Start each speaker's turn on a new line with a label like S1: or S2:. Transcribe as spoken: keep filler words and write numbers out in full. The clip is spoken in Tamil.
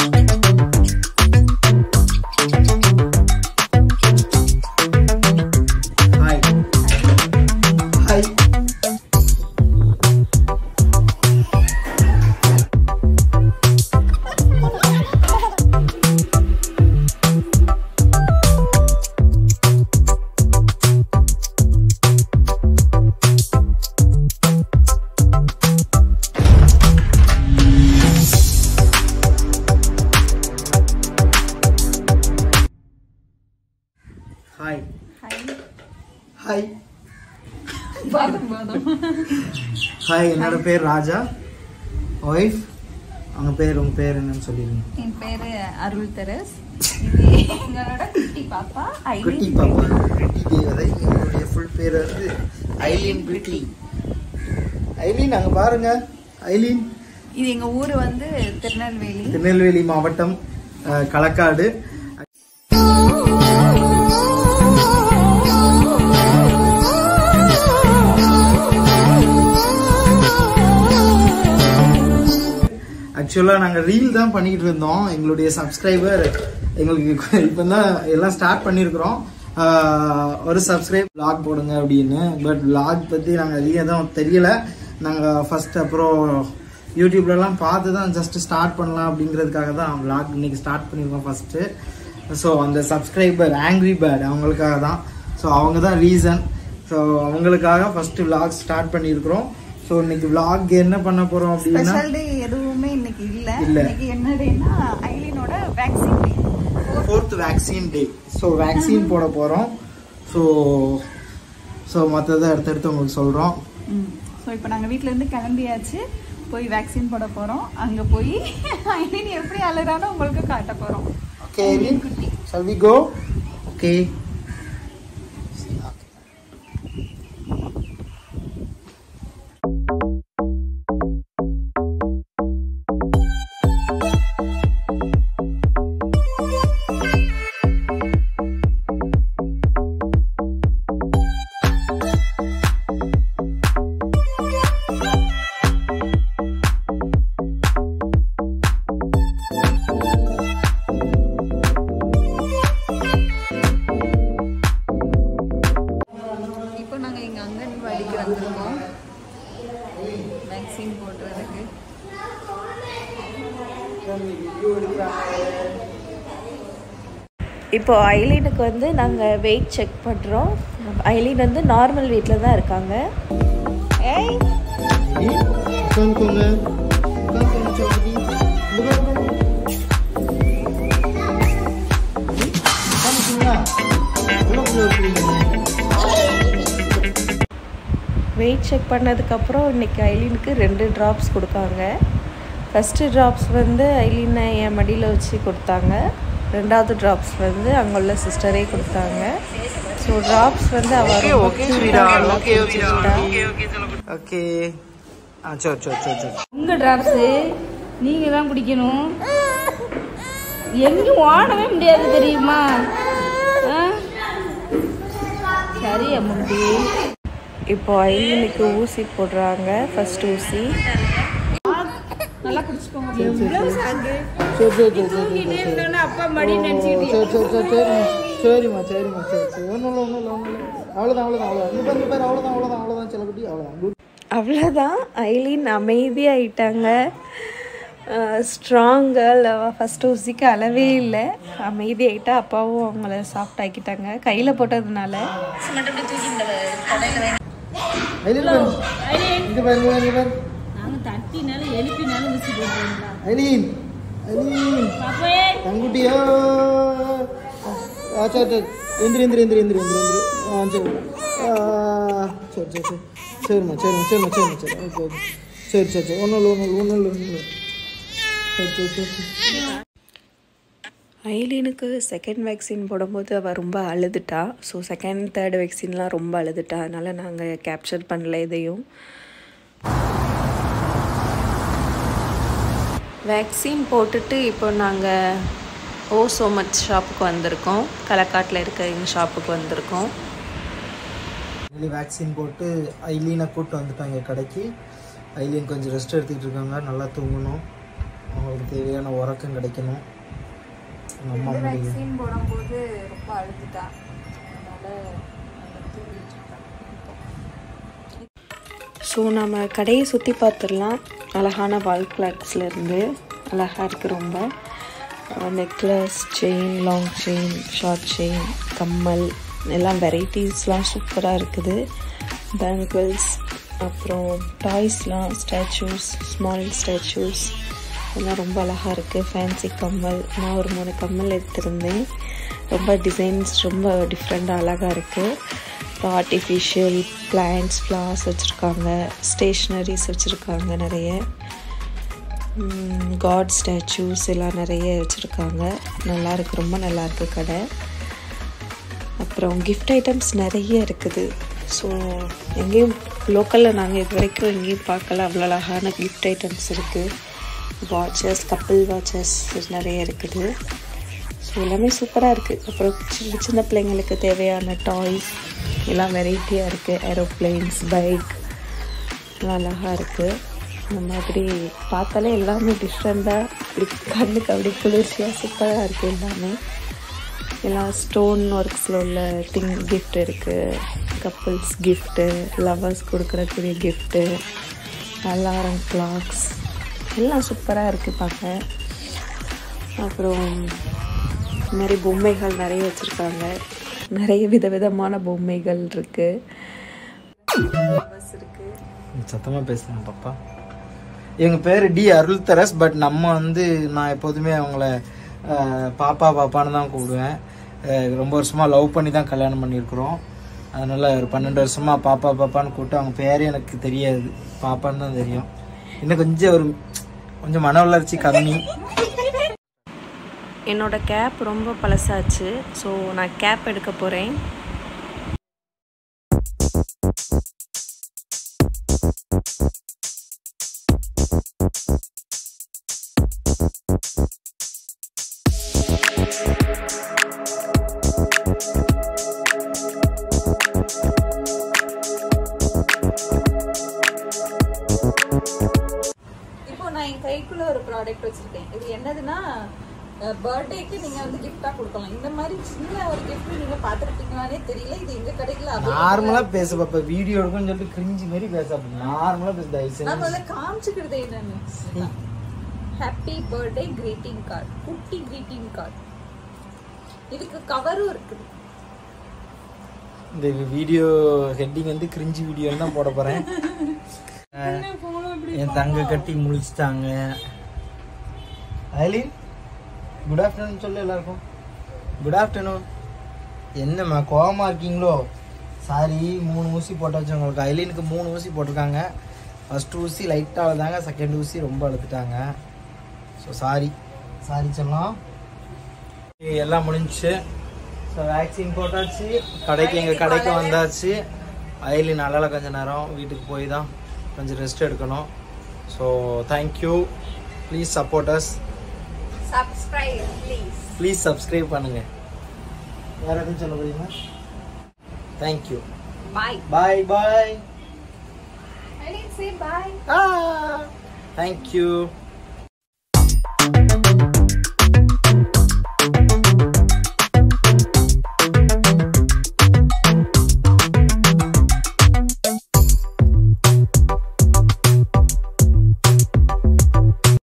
S1: Hi. Hi. Hi. Badam badam. Hi, என்னோட பேர் ராஜா. Wife. அவங்க பேர் உங்க பேர் என்னன்னு சொல்லுங்க.
S2: என் பேரு அருள் தெரஸ். இது எங்களோட குட்டி பாப்பா ஐலின்.
S1: குட்டி பாப்பா. குட்டி தேவதை. என்னுடைய ஃபுல் பேர் வந்து ஐலின் பிரிட்டி. ஐலின் அங்க பாருங்க. ஐலின்.
S2: இது எங்க ஊர் வந்து திருநெல்வேலி.
S1: திருநெல்வேலி மாவட்டம் களக்காடு. ஆக்சுவலா நாங்க ரீல் தான் பண்ணிட்டு இருந்தோம். எங்களுடைய சப்ஸ்கிரைபர் எங்களுக்கு இப்போ தான் எல்லாம் ஸ்டார்ட் பண்ணியிருக்கிறோம். ஒரு சப்ஸ்கிரைப் vlog போடுங்க அப்படின்னு. பட் vlog பத்தி நாங்கள் அதிகம் தான் தெரியல. நாங்கள் ஃபர்ஸ்ட் அப்புறம் யூடியூப்லலாம் பார்த்து தான் ஜஸ்ட் ஸ்டார்ட் பண்ணலாம் அப்படிங்கிறதுக்காக தான் vlog இன்னைக்கு ஸ்டார்ட் பண்ணியிருக்கோம் ஃபர்ஸ்ட். ஸோ அந்த சப்ஸ்கிரைபர் ஆங்க்ரி பேர்ட் அவங்களுக்காக தான். ஸோ அவங்க தான் ரீசன். ஸோ அவங்களுக்காக ஃபர்ஸ்ட் vlog ஸ்டார்ட் பண்ணியிருக்கிறோம். சோ இன்னைக்கு vlog என்ன பண்ண போறோம் அப்படினா
S2: ஸ்பெஷல் டே எதுவுமே இன்னைக்கு இல்ல. இன்னைக்கு என்ன டேனா ஐலினோட vaccine day.
S1: fourth vaccine day. So vaccine போட போறோம். சோ சோ மத்தத அடுத்து அடுத்து உங்களுக்கு சொல்றோம்.
S2: சோ இப்போ நாங்க வீட்ல இருந்து கிளம்பியாச்சு. போய் வேக்சின் போட போறோம். அங்க போய் ஐலின் எப்படி அலறானோ உங்களுக்கு காட்ட போறோம்.
S1: Okay Eileen, shall we go? Okay.
S2: Vaccine போடுறதுக்கு
S3: இப்போ ஐலினுக்கு வந்து நாங்கள் வெயிட் செக் பண்ணுறோம். ஐலின் வந்து நார்மல் வெயிட்டில் தான் இருக்காங்க. ஏய் வெயிட் செக் பண்ணதுக்கப்புறம் இன்றைக்கி ஐலினுக்கு ரெண்டு ட்ராப்ஸ் கொடுத்தாங்க. ஃபஸ்ட்டு ட்ராப்ஸ் வந்து ஐலினை என் மடியில் வச்சு கொடுத்தாங்க. ரெண்டாவது ட்ராப்ஸ் வந்து அங்கே உள்ள சிஸ்டரே கொடுத்தாங்க. ஸோ ட்ராப்ஸ் வந்து அவர்
S1: ஓகே ஆ சரி சரி சரி சரி
S4: உங்கள் ட்ராப்ஸு நீங்கள் தான் குடிக்கணும். எங்கேயும் ஓடவே முடியாது தெரியுமா? சரி அம்முட்டி.
S3: இப்போ ஐலினுக்கு ஊசி போடுறாங்க. ஃபர்ஸ்ட் ஊசி
S4: நல்லா குடிச்சுக்கோங்க.
S1: அப்பா மடி சரிம்மா சரிம்மா சரி சரி ஒன்றும் ஒன்றும் இல்லை ஒன்றும் இல்லை அவ்வளோதான் அவ்வளோதான் அவ்வளோதான் இந்த பேர் அவ்வளோதான் அவ்வளோதான் அவ்வளோதான் செல்லக்குட்டி அவ்வளோதான்
S3: அவ்வளோதான். ஐலின் அமைதியாகிட்டாங்க. ஸ்ட்ராங்காக ஃபஸ்ட் ஊசிக்கு அளவே இல்லை. அமைதியாகிட்டா அப்பாவும் அவங்கள சாஃப்ட் ஆக்கிட்டாங்க கையில் போட்டதுனால.
S4: தட்டினாலும் எழுப்பினாலும் ஊசி போடுறீங்களா?
S1: ஐலின் ஐலின் தங்குட்டியோ சரி எந்திரி எந்திரி எந்திரி எந்திரி எந்திரி எந்திரி ஆ சரி சரி சரி சரி சரிம்மா சரிம்மா சரிம்மா சரிம்மா சரி ஓகே ஓகே சரி சரி சரி ஒன்றும் இல்லை ஒன்றும் இல்லை ஒன்றும் இல்லை ஒன்றும் இல்லை சரி சரி சரி.
S3: ஐலினுக்கு செகண்ட் வேக்சின் போடும்போது அவள் ரொம்ப அழுதுட்டா. ஸோ செகண்ட் தேர்ட் வேக்சின்லாம் ரொம்ப அழுதுட்டா. அதனால் நாங்கள் கேப்சர் பண்ணல இதையும். வேக்சின் போட்டுட்டு இப்போ நாங்கள் ஓ சோ மச் ஷாப்புக்கு வந்திருக்கோம். களக்காட்டில் இருக்க எங்கள் ஷாப்புக்கு வந்திருக்கோம்.
S1: வேக்சின் போட்டு ஐலீனை கூப்பிட்டு வந்துட்டாங்க கடைக்கு. ஐலீன் கொஞ்சம் ரெஸ்ட் எடுத்துக்கிட்டு இருக்காங்க. நல்லா தூங்கணும். அவங்களுக்கு தேவையான உறக்கம் கிடைக்கணும். நம்ம
S2: வேக்சின் போடும்போது ரொம்ப அழுதுட்டா, அதனால தூங்கிட்டு இருக்கேன்.
S3: ஸோ நம்ம கடையை சுற்றி பார்த்துடலாம். அழகான வால் கிளாக்ஸ்லேருந்து அழகாக இருக்குது ரொம்ப. Necklace, chain, long chain, short chain, கம்மல் எல்லாம் வெரைட்டிஸ்லாம் சூப்பராக இருக்குது. பேங்கிள்ஸ், அப்புறம் டாய்ஸ்லாம், ஸ்டாச்சூஸ், ஸ்மால் ஸ்டாச்சூஸ் எல்லாம் ரொம்ப அழகாக இருக்குது. ஃபேன்சி கம்மல், நான் ஒரு மூணு கம்மல் எடுத்திருந்தேன். ரொம்ப டிசைன்ஸ் ரொம்ப டிஃப்ரெண்ட்டாக அழகாக இருக்குது. அப்புறம் ஆர்டிஃபிஷியல் பிளான்ட்ஸ், ஃப்ளார்ஸ் வச்சுருக்காங்க. ஸ்டேஷ்னரிஸ் வச்சுருக்காங்க நிறைய. காட் ஸ்டாச்சூஸ் எல்லாம் நிறைய வச்சுருக்காங்க. நல்லாயிருக்கு, ரொம்ப நல்லாயிருக்கு கடை. அப்புறம் கிஃப்ட் ஐட்டம்ஸ் நிறைய இருக்குது. ஸோ எங்கேயும் லோக்கலில் நாங்கள் இது வரைக்கும் எங்கேயும் பார்க்கல அவ்வளோ அழகான கிஃப்ட் ஐட்டம்ஸ் இருக்குது. வாட்சஸ், கப்பிள் வாட்சஸ் நிறைய இருக்குது. ஸோ எல்லாமே சூப்பராக இருக்குது. அப்புறம் சின்ன சின்ன பிள்ளைங்களுக்கு தேவையான டாய்ஸ் எல்லாம் வெரைட்டியாக இருக்குது. ஏரோப்ளைன்ஸ், பைக் எல்லாம் அழகாக இருக்குது. இந்த மாதிரி பார்த்தாலே எல்லாமே டிஃப்ரெண்ட்டாக இப்படி கண்ணுக்கு அப்படி குளிர்ச்சியாக சூப்பராக இருக்குது. எல்லாமே எல்லாம் ஸ்டோன் ஒர்க்ஸில் உள்ள திங் கிஃப்ட் இருக்குது. கப்புள்ஸ் கிஃப்ட்டு, லவர்ஸ் கொடுக்குறக்கூடிய கிஃப்ட்டு, அலாரம் கிளாக்ஸ் எல்லாம் சூப்பராக இருக்குது பார்க்க. அப்புறம் இந்த மாதிரி பொம்மைகள் நிறைய வச்சுருக்காங்க. நிறைய விதவிதமான பொம்மைகள் இருக்குது. இருக்குது.
S1: சத்தமாக பேசுகிறேன் பாப்பா. எங்கள் பேர் டி அருள் தரஸ். பட் நம்ம வந்து நான் எப்போதுமே அவங்கள பாப்பா பாப்பான்னு தான் கூப்பிடுவேன். ரொம்ப வருஷமாக லவ் பண்ணி தான் கல்யாணம் பண்ணியிருக்கிறோம். அதனால் ஒரு பன்னெண்டு வருஷமாக பாப்பா பாப்பான்னு கூப்பிட்டு அவங்க பேரே எனக்கு தெரியாது, பாப்பான்னு தான் தெரியும். இன்னும் கொஞ்சம் ஒரு கொஞ்சம் மன வளர்ச்சி கம்மி.
S3: என்னோட கேப் ரொம்ப பழசாச்சு. ஸோ நான் கேப் எடுக்க போகிறேன்.
S2: இப்போ நான் என் கைக்குள்ள ஒரு ப்ராடக்ட் வச்சிருக்கேன். இது என்னதுன்னா, பர்த்டேக்கு நீங்க வந்து கிஃப்டா கொடுக்கலாம். இந்த மாதிரி சின்ன ஒரு கிஃப்ட் நீங்க பாத்துருப்பீங்களானே தெரியல. இது எங்க கடைக்குள்ள
S1: நார்மலா பேச பாப்பா, வீடியோ எடுக்குன்னு சொல்லிட்டு கிரிஞ்சி மாதிரி பேச. நார்மலா பேச தயவு
S2: நான் முதல்ல காமிச்சுக்கிறது என்னன்னு, ஹாப்பி பர்த்டே கிரீட்டிங் கார்டு, குட்டி கிரீட்டிங் கார்டு. இதுக்கு கவரும் இருக்குது.
S1: இந்த வீடியோ ஹெட்டிங் வந்து கிரிஞ்சி வீடியோ தான் போட போறேன். என் தங்க கட்டி முழிச்சிட்டாங்க. ஐலீன், குட் ஆஃப்டர்நூன் சொல்லு எல்லாருக்கும். Good afternoon. என்னம்மா கோவமா இருக்கீங்களோ? சாரி, மூணு ஊசி போட்டாச்சு உங்களுக்கு. ஐலீனுக்கு மூணு ஊசி போட்டிருக்காங்க. ஃபர்ஸ்ட் ஊசி லைட்டாக அழுதாங்க, செகண்ட் ஊசி ரொம்ப அழுத்துட்டாங்க. ஸோ சாரி சாரி சொல்லலாம். எல்லாம் முடிஞ்சிச்சு. ஸோ வேக்சின் போட்டாச்சு, கடைக்கு எங்கள் கடைக்கு வந்தாச்சு. ஐலீன் நல்லா கொஞ்சம் நேரம் வீட்டுக்கு போய் தான் கொஞ்சம் ரெஸ்ட் எடுக்கணும். So thank you. Please support us.
S2: Subscribe please.
S1: Please subscribe பண்ணுங்க. வேற எதுவும் சொல்ல முடியுமா? Thank you.
S2: Bye
S1: bye bye.
S2: I did say bye.
S1: Thank you.